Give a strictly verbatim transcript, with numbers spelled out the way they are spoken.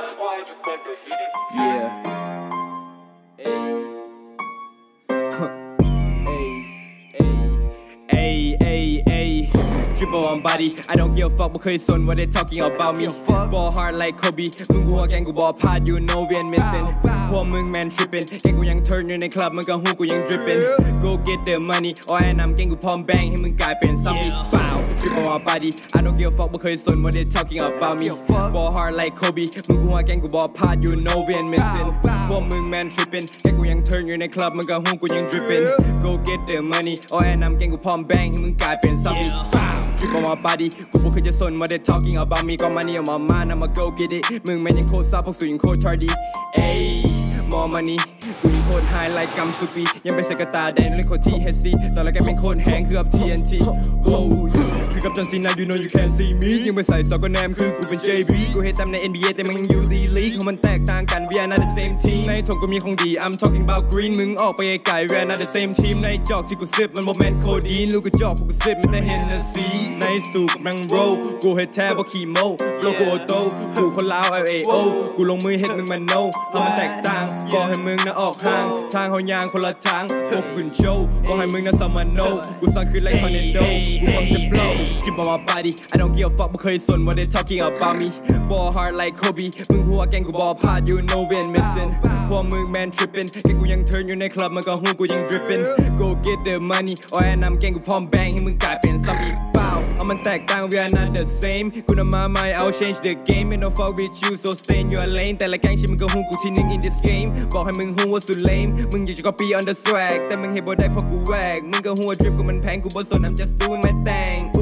Yeah. Ayy. Ayy, ayy, ayy. Triple on body, I don't give a fuck บ่เคยสน what they talking about me ball hard like Kobe มึงหัวแกงกูบอลพลาด you know we ain't missing พวกมึง man tripping แกงกูยัง turn อยู่ในคลับมึงก็หูกูยัง dripping go get the money โอ้ยนำแกงกูพร้อมแบงให้มึงกลายเป็นซอมบี้เปล่า Triple on body, I don't give a fuck บ่เคยสน what they talking about me ball hard like Kobe มึงหัวแกงกูบอลพลาด you know we ain't missing พวกมึง man tripping แกงกูยัง turn อยู่ในคลับมึงก็หูกูยัง dripping go get the money โอ้ยนำแกงกูพร้อมแบงให้มึงกลายเป็นซอมบี้เปล่าTrip on my body กูบ่เคยจะสน what they talking about me ก็มานี่ on my mind I'ma go get it มึงแม่งยังโคตรซับพวกสูยังโคตร tardy เอ้ย more money กูยังโคตร high like กัมสุปียังเป็นสกตาแดงเล่นโคตร ที เอช ซี ตอนแรกแกเป็นโคตรแฮงคือกับ ที เอ็น ที oh คือกับจอห์นซีนา you know you can't see me ยังไปใส่ซอกก็แนมคือกูเป็น เจ บี กูเฮดตามใน เอ็น บี เอ แต่มึงยังอยู่ D League ของมันแตกต่างกัน we are not the same team ในถงกูมีของดี I'm talking about green มึงออกไปไกล we are not the same team ในจอกที่กูซิปมันโมเมนต์โคดีนลูกกูจอกพวกกูซิปมันแต่เฮนเนอร์ซีในสตูกำลังโรลกูเฮ็ดแทบว่าขี่โม่โลโกโตกูคนลาว แอล เอ โอ กูลงมือเฮ็ดมึงมันโนเพราะมันแตกต่างบอกให้มึงน่ะออกห่างทางเขายางคนละทางพวกกูโชว์บอกให้มึงน่ะสมันโนกูสั่งคือไล่ทอร์เนโดกูพร้อมจะ blow Trip on my body I don't give a fuck บ่เคยสน what they talking about me ball hard like Kobe มึงหัวแกงกูบอลพลาด you know we ain't missing พวกมึง man tripping แกงกูยัง turn อยู่ในคลับมันก็หูกูยัง dripping go get the money โอ้ยนำแกงกูพร้อมแบงให้มึงกลายเป็นซอมบี้เปล่าเอามันแตกต่าง we are not the same กูน่ะมาใหม่ I'll change the game ain't no fuck with you so stay in your lane แต่ละแกงชิมึงก็หูกูที่หนึ่ง in this game บอกให้มึงหูว่าสุด lame มึงอยากจะ copy on the swag แต่มึงเห็นบ่ได้เพราะกูแวกมึงก็หัว drip กูมันแพงกูบ่สน I'm just doing my thing